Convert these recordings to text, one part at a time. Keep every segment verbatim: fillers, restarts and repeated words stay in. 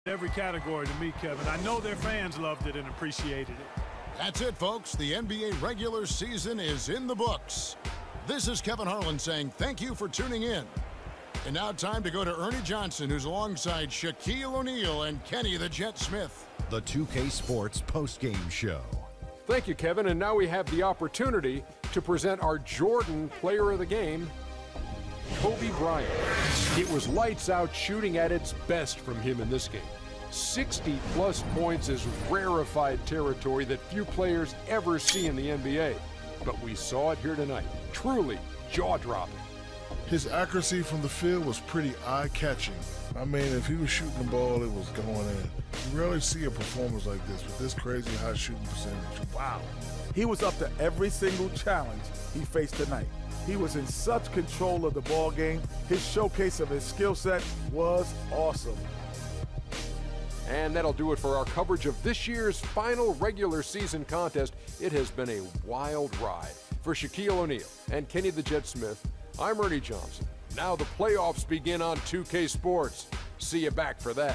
Every category to me, Kevin. I know their fans loved it and appreciated it. That's it, folks. The N B A regular season is in the books. This is Kevin Harlan saying thank you for tuning in. And now time to go to Ernie Johnson, who's alongside Shaquille O'Neal and Kenny the Jet Smith. The two K Sports postgame show. Thank you, Kevin. And now we have the opportunity to present our Jordan Player of the Game, Kobe Bryant. It was lights out shooting at its best from him in this game. sixty plus points is rarefied territory that few players ever see in the N B A. But we saw it here tonight. Truly jaw-dropping. His accuracy from the field was pretty eye-catching. I mean, if he was shooting the ball, it was going in. You rarely see a performance like this with this crazy high shooting percentage. Wow. He was up to every single challenge he faced tonight. He was in such control of the ball game. His showcase of his skill set was awesome. And that'll do it for our coverage of this year's final regular season contest. It has been a wild ride. For Shaquille O'Neal and Kenny the Jet Smith, I'm Ernie Johnson. Now the playoffs begin on two K Sports. See you back for that.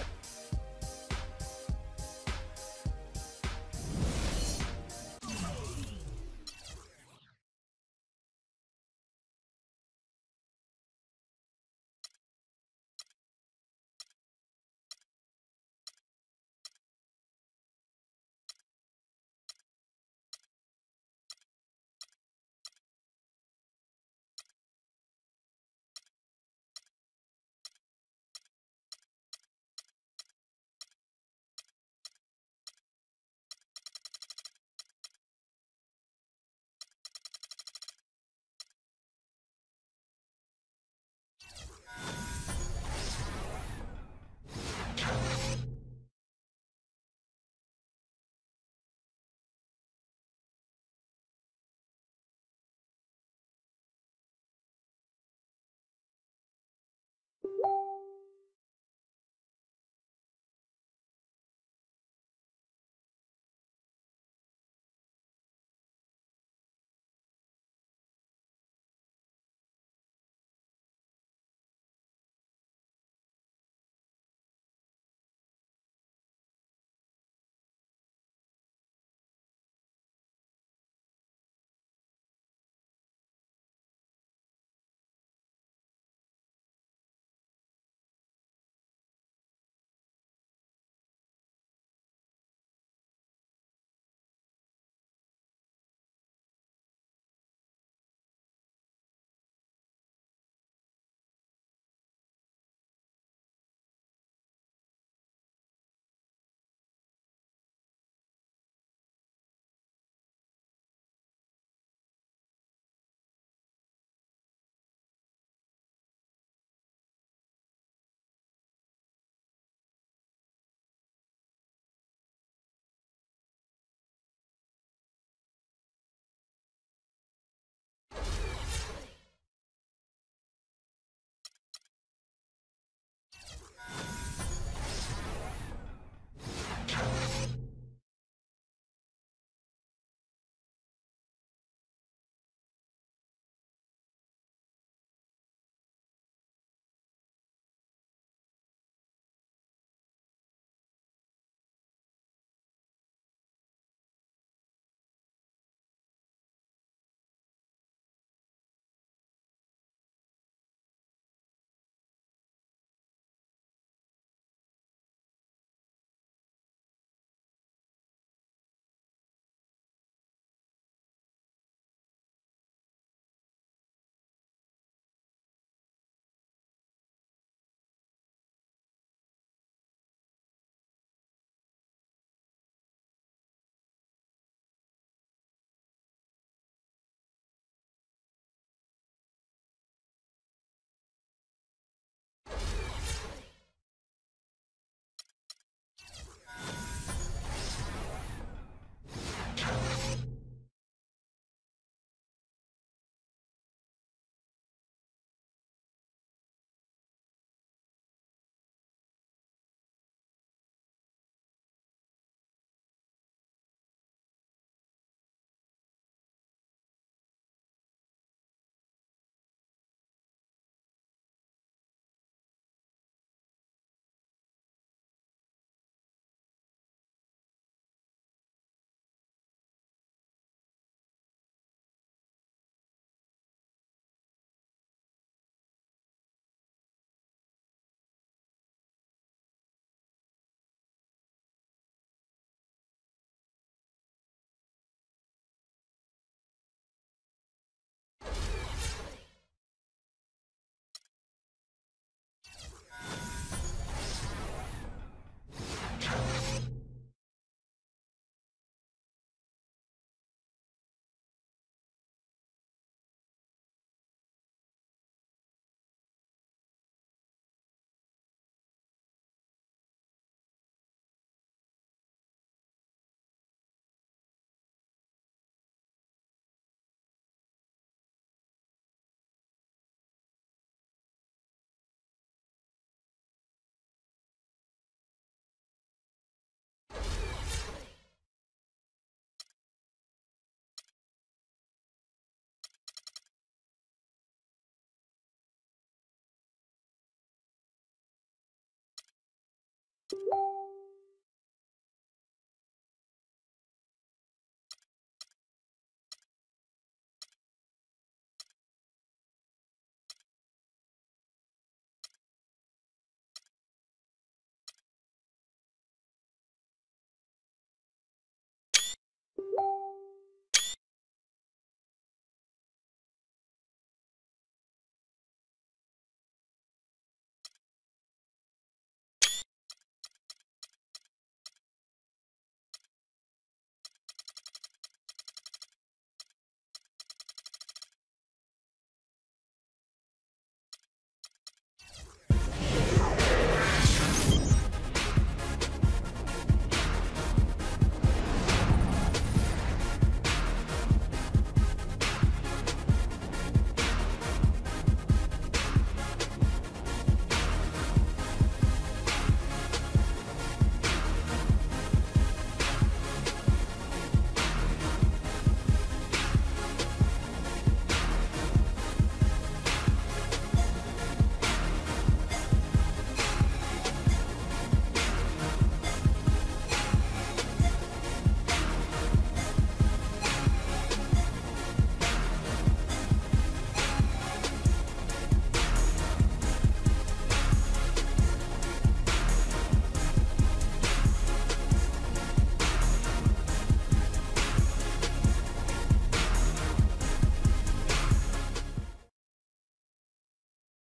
left.